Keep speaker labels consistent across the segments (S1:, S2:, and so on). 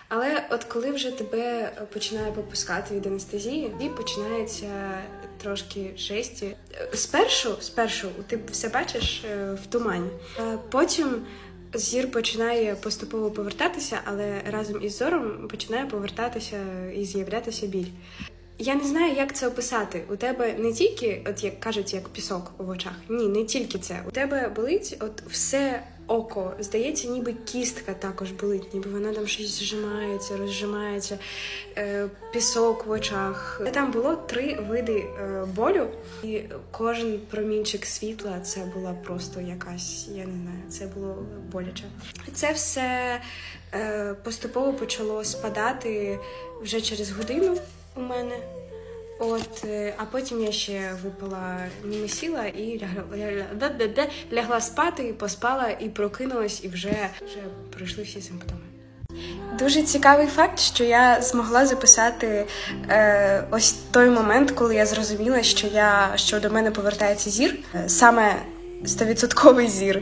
S1: Але от коли вже тебе починає попускати від анестезії, і починається трошки жесті. Спершу ти все бачиш в тумані. Потім зір починає поступово повертатися, але разом із зором починає повертатися і з'являтися біль. Я не знаю, як це описати. У тебе не тільки, от як кажуть, як пісок у очах. Ні, не тільки це. У тебе болить от все око. Здається, ніби кістка також болить, ніби вона там щось зжимається, розжимається, пісок в очах. Там було 3 види болю, і кожен промінчик світла це була просто якась, я не знаю, це було боляче. Це все поступово почало спадати вже через годину у мене. А потім я ще випила німесіла і лягла спати, і поспала, і прокинулась, і вже пройшли всі симптоми. Дуже цікавий факт, що я змогла записати ось той момент, коли я зрозуміла, що до мене повертається зір, саме 100% зір.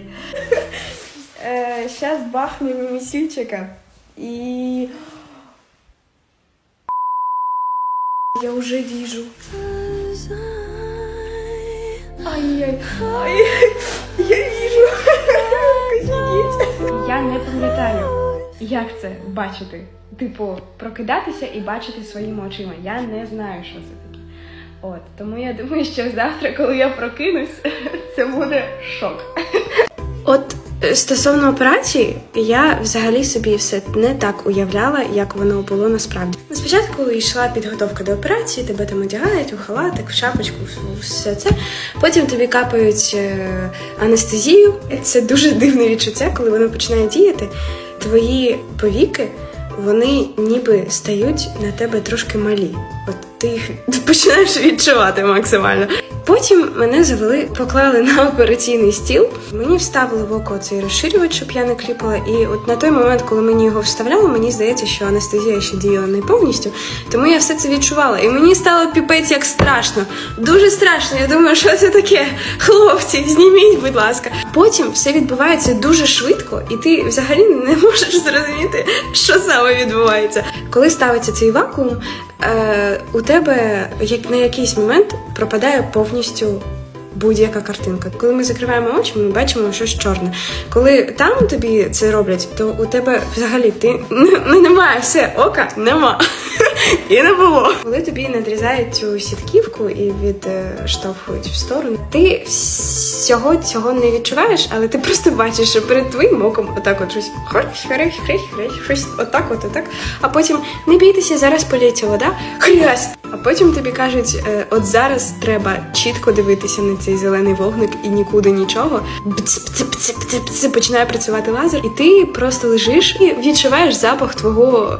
S1: Щас бахну німесільчика, і... Я уже вижу. Ай-яй-яй. Я вижу. Я не пам'ятаю, як це бачити. Типу, прокидатися і бачити своїми очима. Я не знаю, що це таке. Тому я думаю, що завтра, коли я прокинусь, це буде шок. Стосовно операції, я взагалі собі все не так уявляла, як воно було насправді. Спочатку йшла підготовка до операції, тебе там одягають у халатик, в шапочку, все це. Потім тобі капають анестезію. Це дуже дивне відчуття, коли воно починає діяти. Твої повіки, вони ніби стають на тебе трошки малі. Ти їх починаєш відчувати максимально. Потім мене поклали на операційний стіл. Мені вставили в око цей розширювач, щоб я не кліпала. І от на той момент, коли мені його вставляли, мені здається, що анестезія ще діяла не повністю. Тому я все це відчувала. І мені стало піпець як страшно. Дуже страшно. Я думаю, що це таке? Хлопці, зніміть, будь ласка. Потім все відбувається дуже швидко, і ти взагалі не можеш зрозуміти, що саме відбувається. Коли ставиться цей вакуум, у тебе на якийсь момент пропадає повністю будь-яка картинка. Коли ми закриваємо очі, ми бачимо щось чорне. Коли там тобі це роблять, то у тебе взагалі немає, все, ока нема. І не було. Коли тобі надрізають цю сітківку і відштовхують в сторону, ти всього цього не відчуваєш, але ти просто бачиш, що перед твоїм оком отак от щось щось отак. А потім не бійтеся, зараз полється вода, хрясть. А потім тобі кажуть, от зараз треба чітко дивитися на цей зелений вогник і нікуди нічого. Починає працювати лазер, і ти просто лежиш і відчуваєш запах твого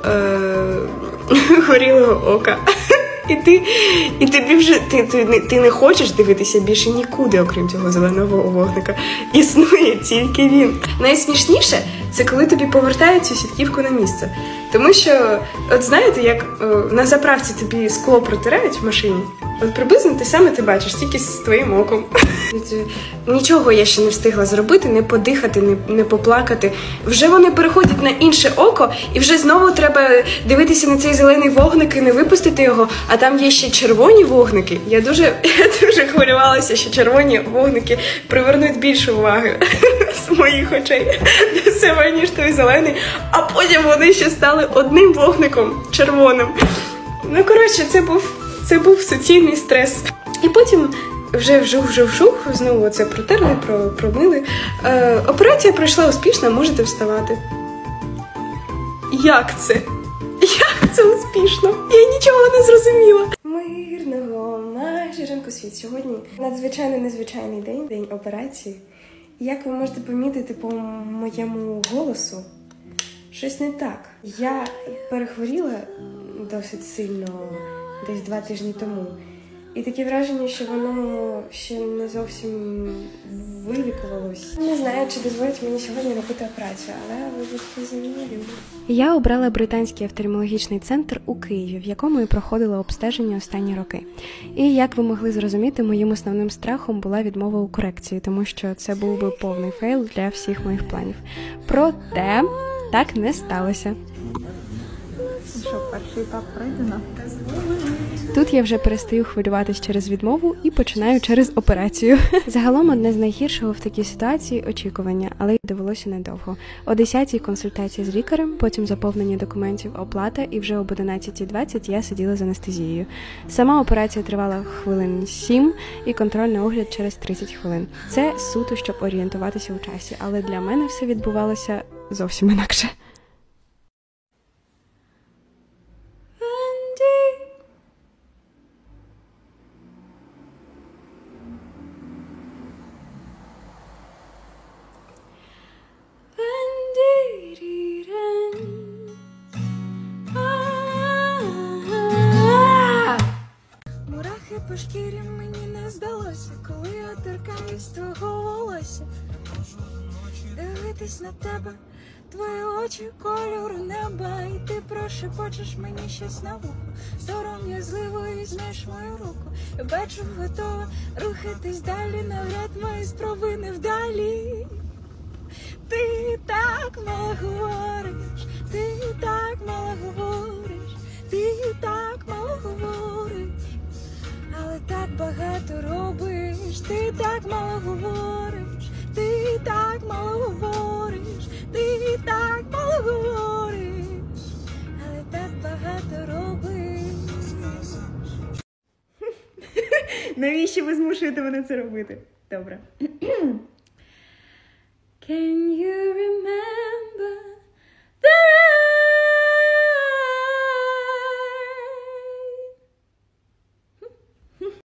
S1: горілого ока. І тобі вже ти не хочеш дивитися більше нікуди, окрім цього зеленого вогника. Існує тільки він. Найсмішніше це коли тобі повертають цю сітківку на місце. Тому що, от знаєте, як на заправці тобі скло протирають в машині, от приблизно те саме ти бачиш, тільки з твоїм оком. Нічого я ще не встигла зробити, не подихати, не поплакати. Вже вони переходять на інше око, і вже знову треба дивитися на цей зелений вогник і не випустити його, а там є ще червоні вогники. Я дуже хвилювалася, що червоні вогники привернуть більше уваги з моїх очей до себе, ніж той зелений, а потім вони ще стали одним вогником червоним. Ну, коротше, це був суцільний стрес. І потім вже вжух, знову це протерли, промили. Операція пройшла успішно, можете вставати. Як це? Як це успішно? Я нічого не зрозуміла. Мирного майже ранку світ. Сьогодні надзвичайно незвичайний день операції. Як ви можете помітити по моєму голосу, щось не так. Я перехворіла досить сильно десь 2 тижні тому. І таке враження, що воно ще не зовсім вилікувалось. Не знаю, чи дозволять мені сьогодні робити операцію, але ви будете зі мною. Я обрала британський офтальмологічний центр у Києві, в якому і проходила обстеження останні роки. І, як ви могли зрозуміти, моїм основним страхом була відмова у корекції, тому що це був би повний фейл для всіх моїх планів. Проте, так не сталося.
S2: Що, перший етап пройдено?
S1: Тут я вже перестаю хвилюватись через відмову і починаю через операцію. Загалом одне з найгіршого в такій ситуації – очікування, але й довелося недовго. О 10-й консультація з лікарем, потім заповнення документів, оплата, і вже об 11:20 я сиділа з анестезією. Сама операція тривала хвилин 7 і контрольний огляд через 30 хвилин. Це суто, щоб орієнтуватися у часі, але для мене все відбувалося зовсім інакше.
S2: Мурахи по шкірі мені не здалося, коли я торкаюсь твого волосся. Дивитись на тебе, твої очі кольору неба, і ти прошепочеш мені щось на вухо. Сором'язливо візьмеш мою руку, я бачу, готова рухатись далі, навряд мої спроби невдалі. Ти так мало говориш, ти так мало говориш, ти так мало говориш, але так багато робиш. Ти так мало говориш, ти так мало говориш, ти так мало говориш, але так багато робиш.
S1: Навіщо ви змушуєте мене це робити? Добре. Can you remember the